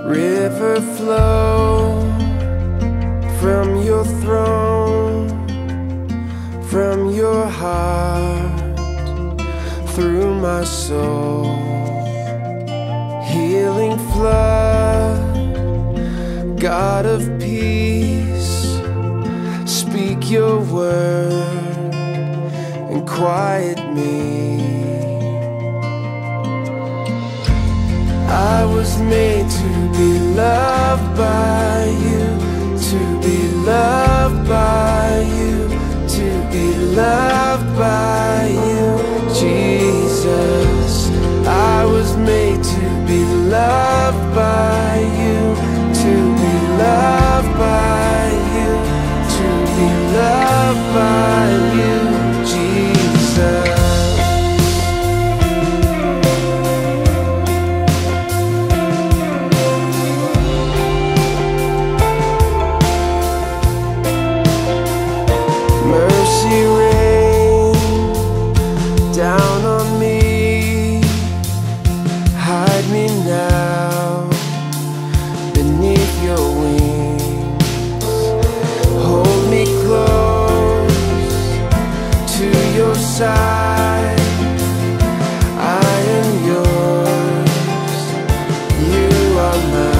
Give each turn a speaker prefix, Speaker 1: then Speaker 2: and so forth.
Speaker 1: River flow from your throne, from your heart, through my soul. Healing flood, God of peace, speak your word and quiet me. I was made to be loved by you, to be loved by you, to be loved by you, Jesus. I was made to be loved by you, to be loved by you, to be loved by you, Jesus. Mercy rain down on me, hide me now beneath your wings. Hold me close to your side, I am yours, you are mine.